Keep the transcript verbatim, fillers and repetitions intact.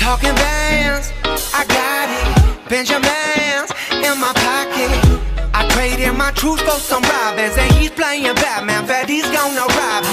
talking bands, I got it. Benjamins in my pocket. I traded my truth for some robins, and he's playing Batman. Bet he's gonna rob